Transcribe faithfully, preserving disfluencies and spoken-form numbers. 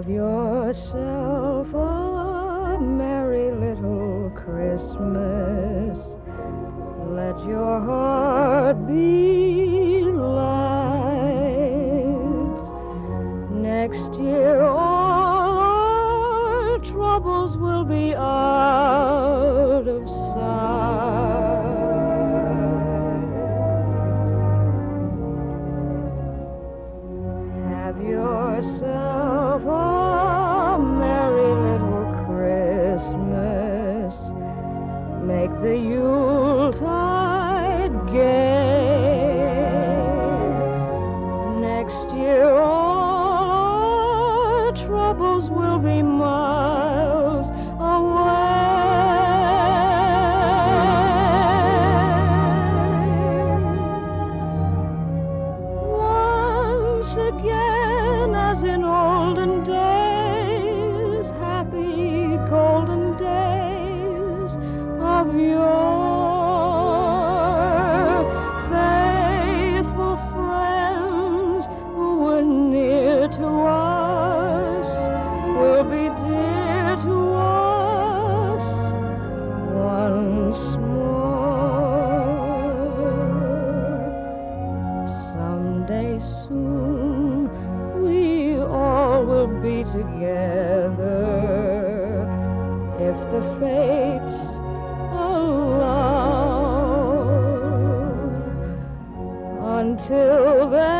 Have yourself a merry little Christmas. Let your heart be light. Next year all our troubles will be out of sight. Have yourself a merry little Christmas. Make the Yuletide gay. Next year all our troubles will be miles away. Once again, as in olden days, happy golden days of yore, faithful friends who were near to us will be dear to us once more. Someday soon we all will be together, if the fates allow. Until then,